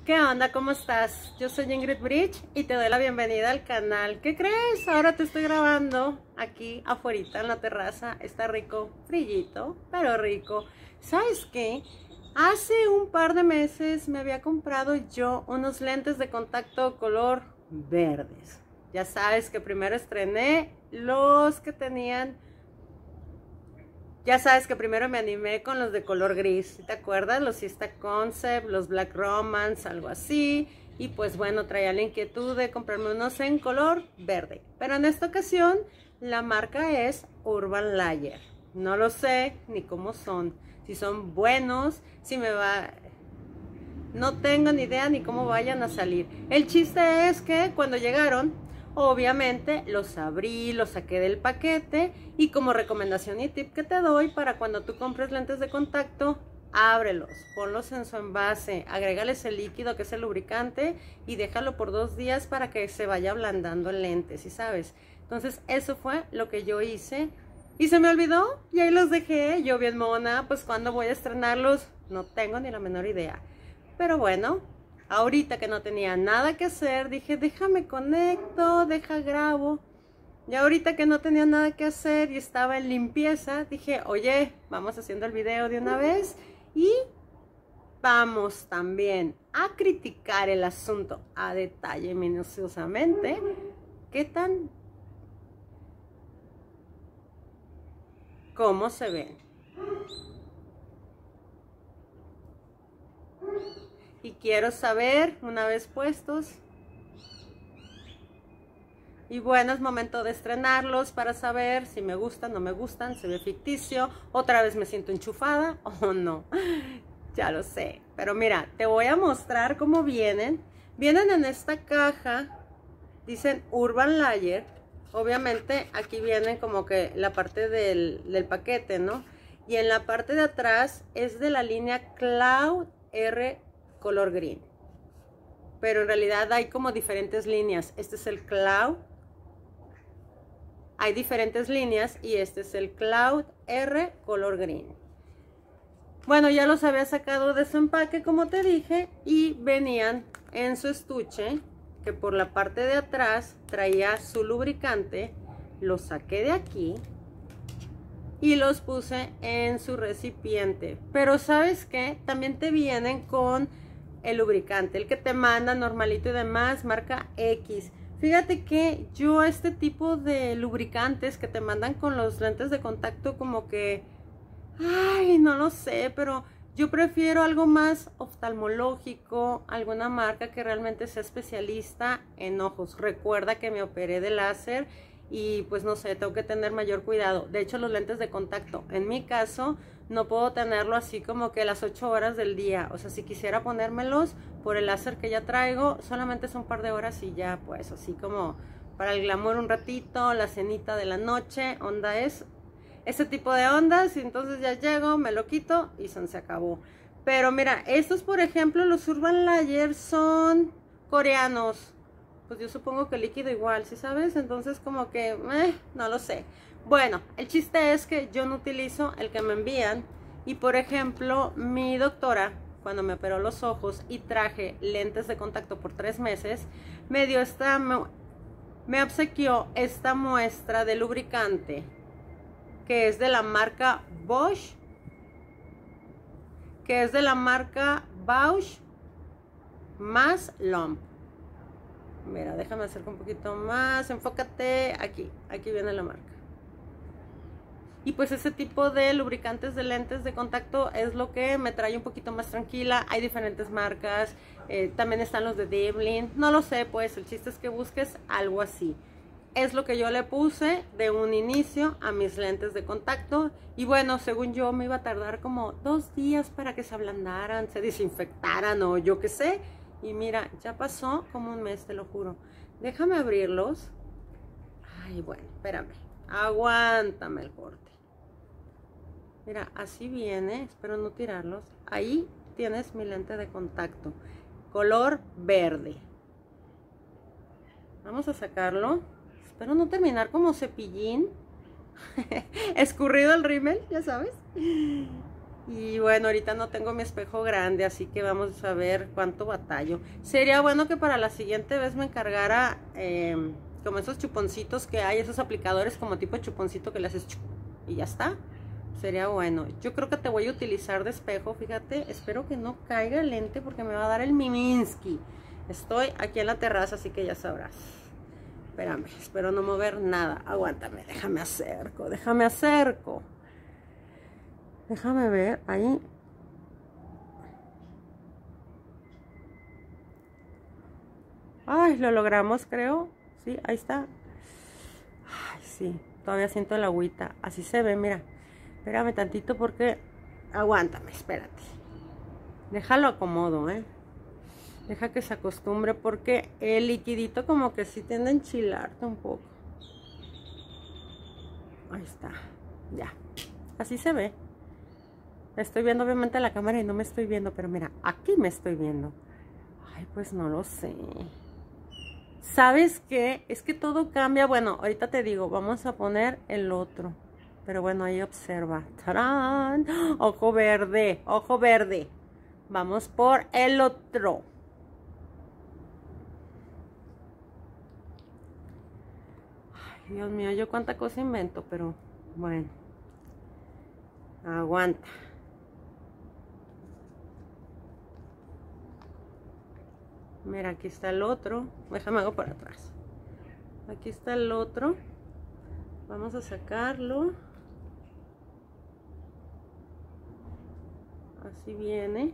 ¿Qué onda? ¿Cómo estás? Yo soy Ingrid Bridge y te doy la bienvenida al canal. ¿Qué crees? Ahora te estoy grabando aquí afuera en la terraza. Está rico, frillito, pero rico. ¿Sabes qué? Hace un par de meses me había comprado yo unos lentes de contacto color verdes. Ya sabes que primero estrené los que tenían... Ya sabes que primero me animé con los de color gris, ¿te acuerdas? Los Siesta Concept, los Black Romance, algo así. Y pues bueno, traía la inquietud de comprarme unos en color verde. Pero en esta ocasión la marca es Urban Layer. No lo sé ni cómo son, si son buenos, si me va... No tengo ni idea ni cómo vayan a salir. El chiste es que cuando llegaron... Obviamente los abrí, los saqué del paquete y como recomendación y tip que te doy para cuando tú compres lentes de contacto, ábrelos, ponlos en su envase, agrégales el líquido que es el lubricante y déjalo por 2 días para que se vaya ablandando el lente, ¿sí sabes? Entonces eso fue lo que yo hice y se me olvidó y ahí los dejé, yo bien mona, pues cuando voy a estrenarlos no tengo ni la menor idea, pero bueno. Ahorita que no tenía nada que hacer, dije, déjame conecto, grabo. Y ahorita que no tenía nada que hacer y estaba en limpieza, dije, oye, vamos haciendo el video de una vez y vamos también a criticar el asunto a detalle, minuciosamente. ¿Cómo se ven? Y quiero saber, una vez puestos, y bueno, es momento de estrenarlos para saber si me gustan, no me gustan, se ve ficticio, otra vez me siento enchufada o no, ya lo sé. Pero mira, te voy a mostrar cómo vienen. Vienen en esta caja, dicen Urban Layer, obviamente aquí vienen como que la parte del paquete, ¿no? Y en la parte de atrás es de la línea Cloud R color green, pero en realidad hay como diferentes líneas. Este es el Cloud, hay diferentes líneas y este es el Cloud R color green. Bueno, ya los había sacado de su empaque como te dije y venían en su estuche que por la parte de atrás traía su lubricante. Los saqué de aquí y los puse en su recipiente, pero ¿sabes qué? También te vienen con el lubricante, el que te manda normalito y demás, marca X. Fíjate que yo este tipo de lubricantes que te mandan con los lentes de contacto como que, ay, no lo sé, pero yo prefiero algo más oftalmológico, alguna marca que realmente sea especialista en ojos. Recuerda que me operé de láser y pues no sé, tengo que tener mayor cuidado. De hecho, los lentes de contacto, en mi caso, no puedo tenerlo así como que las 8 horas del día. O sea, si quisiera ponérmelos por el láser que ya traigo, solamente son un par de horas y ya, pues así como para el glamour un ratito, la cenita de la noche, onda es ese tipo de ondas. Y entonces ya llego, me lo quito y se acabó. Pero mira, estos por ejemplo, los Urban Layer son coreanos. Pues yo supongo que el líquido igual, ¿sí sabes? Entonces como que, no lo sé. Bueno, el chiste es que yo no utilizo el que me envían. Y por ejemplo, mi doctora, cuando me operó los ojos y traje lentes de contacto por 3 meses, me obsequió esta muestra de lubricante, que es de la marca Bosch, que es de la marca Bausch más Lomb. Mira, déjame acercar un poquito más, enfócate aquí, aquí viene la marca. Y pues ese tipo de lubricantes de lentes de contacto es lo que me trae un poquito más tranquila. Hay diferentes marcas, también están los de Devlin, no lo sé, pues el chiste es que busques algo así. Es lo que yo le puse de un inicio a mis lentes de contacto. Y bueno, según yo me iba a tardar como 2 días para que se ablandaran, se desinfectaran o yo qué sé. Y mira, ya pasó como 1 mes, te lo juro. Déjame abrirlos. Ay, bueno, espérame. Aguántame el corte. Mira, así viene. Espero no tirarlos. Ahí tienes mi lente de contacto. Color verde. Vamos a sacarlo. Espero no terminar como cepillín. Escurrido el rímel, ya sabes. Y bueno, ahorita no tengo mi espejo grande, así que vamos a ver cuánto batallo. Sería bueno que para la siguiente vez me encargara como esos chuponcitos que hay, esos aplicadores como tipo chuponcito que le haces chup y ya está. Sería bueno. Yo creo que te voy a utilizar de espejo, fíjate. Espero que no caiga el lente porque me va a dar el Miminsky. Estoy aquí en la terraza, así que ya sabrás. Espérame, espero no mover nada. Aguántame, déjame acerco, déjame acerco. Déjame ver, ahí. Ay, lo logramos, creo. Sí, ahí está. Ay, sí, todavía siento el agüita. Así se ve, mira. Espérame tantito porque... Aguántame, espérate. Déjalo acomodo, Deja que se acostumbre porque el liquidito como que sí tiende a enchilarte un poco. Ahí está, ya. Así se ve. Estoy viendo obviamente la cámara y no me estoy viendo, pero mira, aquí me estoy viendo. Ay, pues no lo sé. ¿Sabes qué? Es que todo cambia. Bueno, ahorita te digo, vamos a poner el otro. Pero bueno, ahí observa. ¡Tarán! Ojo verde, ojo verde. Vamos por el otro. Ay, Dios mío, yo cuánta cosa invento, pero bueno. Aguanta. Mira, aquí está el otro. Déjame hago para atrás. Aquí está el otro. Vamos a sacarlo. Así viene.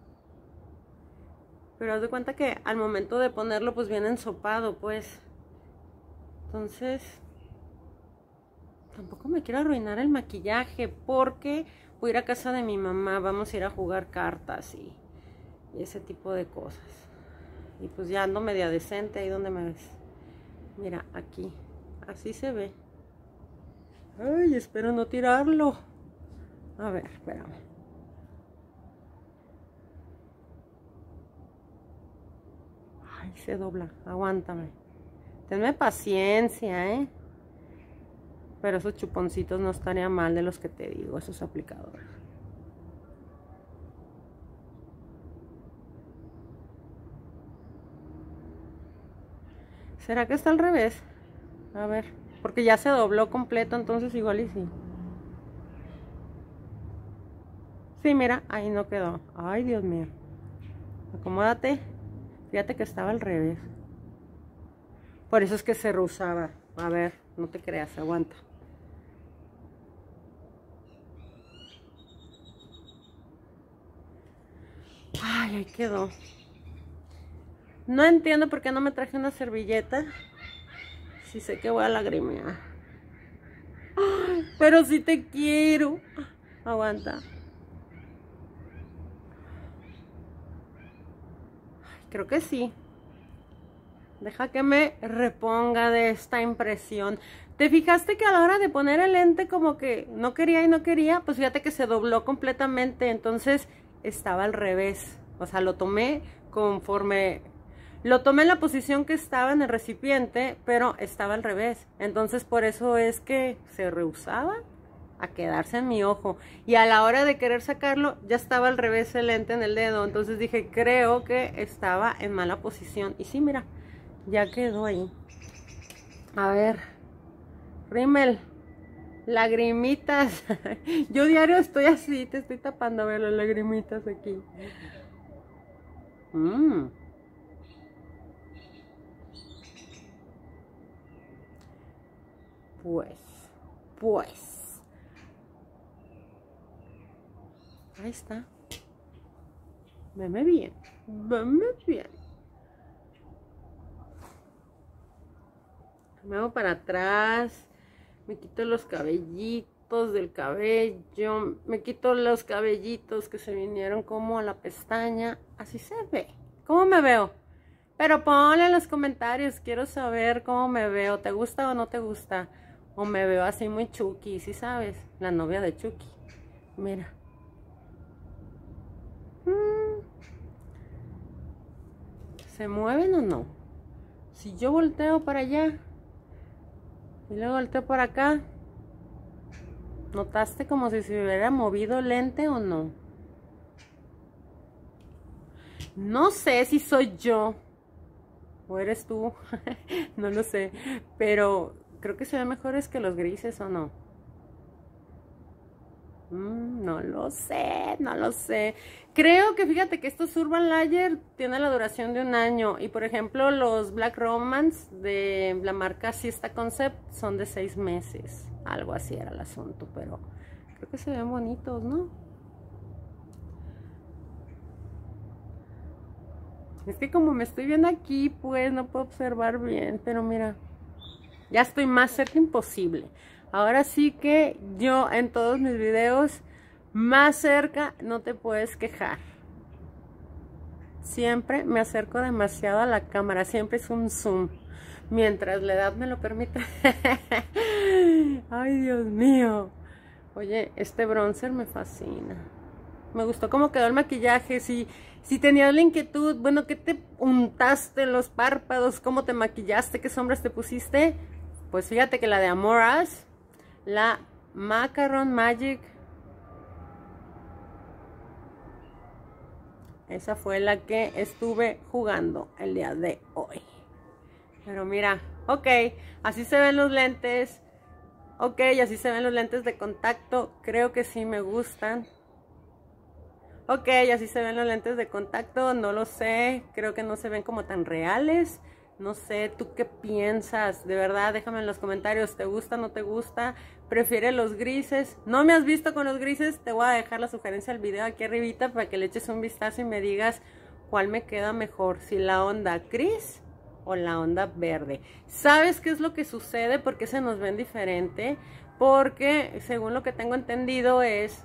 Pero haz de cuenta que al momento de ponerlo pues viene ensopado, pues. Entonces, tampoco me quiero arruinar el maquillaje porque voy a ir a casa de mi mamá. Vamos a ir a jugar cartas y ese tipo de cosas. Y pues ya ando media decente ahí donde me ves. Mira, aquí. Así se ve. Ay, espero no tirarlo. A ver, espérame. Ay, se dobla. Aguántame. Tenme paciencia, Pero esos chuponcitos no estarían mal de los que te digo, esos aplicadores. ¿Será que está al revés? A ver, porque ya se dobló completo, entonces igual y sí. Sí, mira, ahí no quedó. Ay, Dios mío. Acomódate. Fíjate que estaba al revés. Por eso es que se rehusaba. A ver, no te creas, aguanta. Ay, ahí quedó. No entiendo por qué no me traje una servilleta. Si sé que voy a lagrimear. Ay, pero sí te quiero. Aguanta. Ay, creo que sí. Deja que me reponga de esta impresión. ¿Te fijaste que a la hora de poner el lente como que no quería y no quería? Pues fíjate que se dobló completamente. Entonces estaba al revés. O sea, lo tomé conforme... Lo tomé en la posición que estaba en el recipiente, pero estaba al revés. Entonces por eso es que se rehusaba a quedarse en mi ojo. Y a la hora de querer sacarlo, ya estaba al revés el lente en el dedo. Entonces dije, creo que estaba en mala posición. Y sí, mira, ya quedó ahí. A ver, rímel, lagrimitas. Yo diario estoy así, te estoy tapando a ver las lagrimitas aquí. Pues. Ahí está. Veme bien. Veme bien. Me hago para atrás. Me quito los cabellitos del cabello. Me quito los cabellitos que se vinieron como a la pestaña. Así se ve. ¿Cómo me veo? Pero ponle en los comentarios. Quiero saber cómo me veo. ¿Te gusta o no te gusta? O me veo así muy Chucky, ¿sí sabes? La novia de Chucky. Mira. ¿Se mueven o no? Si yo volteo para allá y luego volteo para acá, ¿Notaste como si se hubiera movido el lente o no? No sé si soy yo o eres tú, no lo sé, pero creo que se ven mejores que los grises, ¿o no? No lo sé, no lo sé. Creo que fíjate que estos Urban Layer tienen la duración de 1 año y por ejemplo los Black Romance de la marca Siesta Concept son de 6 meses. Algo así era el asunto, pero creo que se ven bonitos, ¿no? Es que como me estoy viendo aquí, pues no puedo observar bien, pero mira, ya estoy más cerca imposible. Ahora sí que yo en todos mis videos, más cerca no te puedes quejar. Siempre me acerco demasiado a la cámara, siempre es un zoom, mientras la edad me lo permita. Ay, Dios mío. Oye, este bronzer me fascina. Me gustó cómo quedó el maquillaje. Si tenías la inquietud, bueno, ¿qué te untaste en los párpados? ¿Cómo te maquillaste? ¿Qué sombras te pusiste? Pues fíjate que la de Amoras, la Macaron Magic, esa fue la que estuve jugando el día de hoy. Pero mira, ok, así se ven los lentes. Ok, así se ven los lentes de contacto. Creo que sí me gustan. Ok, así se ven los lentes de contacto. No lo sé, creo que no se ven como tan reales. No sé, ¿tú qué piensas? De verdad, déjame en los comentarios, ¿te gusta, no te gusta? ¿Prefieres los grises? ¿No me has visto con los grises? Te voy a dejar la sugerencia del video aquí arribita para que le eches un vistazo y me digas cuál me queda mejor, si la onda gris o la onda verde. ¿Sabes qué es lo que sucede? ¿Por qué se nos ven diferente? Porque según lo que tengo entendido es...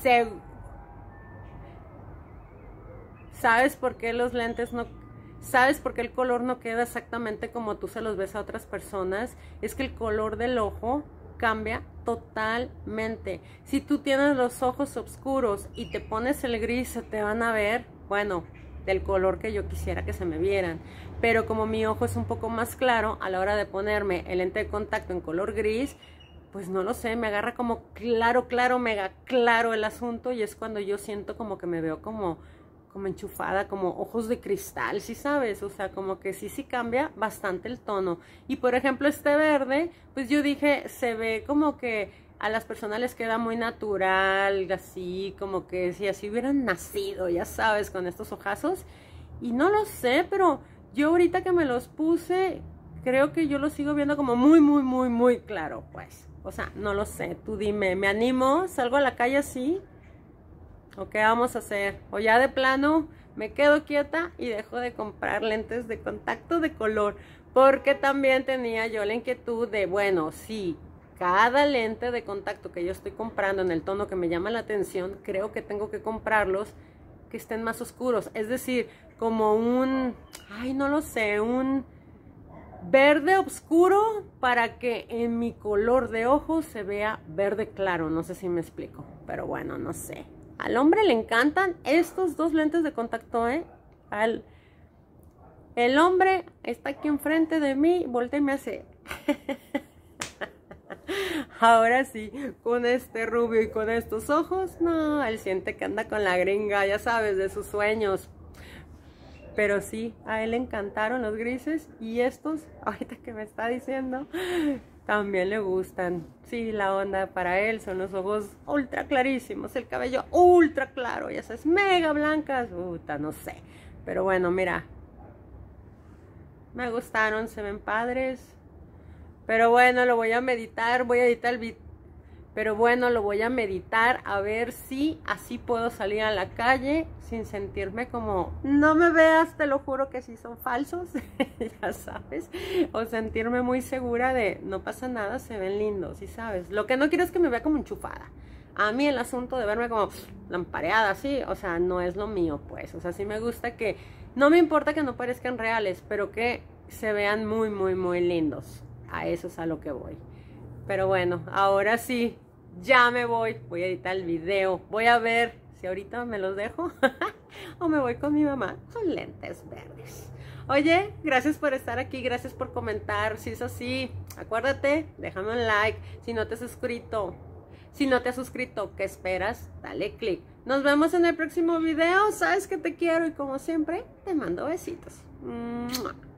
¿Sabes por qué los lentes no... ¿Sabes por qué el color no queda exactamente como tú se los ves a otras personas? Es que el color del ojo cambia totalmente. Si tú tienes los ojos oscuros y te pones el gris, se te van a ver, bueno, del color que yo quisiera que se me vieran. Pero como mi ojo es un poco más claro, a la hora de ponerme el lente de contacto en color gris, pues no lo sé, me agarra como claro, mega claro el asunto y es cuando yo siento como que me veo como enchufada, como ojos de cristal, ¿sí sabes? O sea, como que sí cambia bastante el tono. Y por ejemplo este verde, pues yo dije, se ve como que a las personas les queda muy natural, así como que si así hubieran nacido, ya sabes, con estos ojazos. Y no lo sé, pero yo ahorita que me los puse, creo que yo los sigo viendo como muy claro, pues. O sea, no lo sé, tú dime, ¿me animo? ¿Salgo a la calle así? ¿O qué vamos a hacer? O ya de plano me quedo quieta y dejo de comprar lentes de contacto de color. Porque también tenía yo la inquietud de, bueno, sí, cada lente de contacto que yo estoy comprando en el tono que me llama la atención, creo que tengo que comprarlos que estén más oscuros. Es decir, como un, ay, no lo sé, un verde oscuro para que en mi color de ojos se vea verde claro. No sé si me explico, pero bueno, no sé. Al hombre le encantan estos dos lentes de contacto, ¿eh? El hombre está aquí enfrente de mí, voltea y me hace... Ahora sí, con este rubio y con estos ojos, no, él siente que anda con la gringa, ya sabes, de sus sueños. Pero sí, a él le encantaron los grises y estos, ahorita que me está diciendo... También le gustan. Sí, la onda para él son los ojos ultra clarísimos, el cabello ultra claro y esas mega blancas. No sé. Pero bueno, mira. Me gustaron, se ven padres. Pero bueno, lo voy a meditar, voy a editar el video. Pero bueno, lo voy a meditar a ver si así puedo salir a la calle sin sentirme como, no me veas, te lo juro que sí son falsos, ya sabes. O sentirme muy segura de, no pasa nada, se ven lindos, ¿sí sabes? Lo que no quiero es que me vea como enchufada. A mí el asunto de verme como lampareada, sí, o sea, no es lo mío, pues. O sea, sí me gusta que, no me importa que no parezcan reales, pero que se vean muy lindos. A eso es a lo que voy. Pero bueno, ahora sí. Ya me voy a editar el video, voy a ver si ahorita me los dejo o me voy con mi mamá con lentes verdes. Oye, gracias por estar aquí, gracias por comentar, si es así, acuérdate, déjame un like, si no te has suscrito, Si no te has suscrito, ¿qué esperas? Dale click. Nos vemos en el próximo video. Sabes que te quiero y como siempre, te mando besitos. ¡Mua!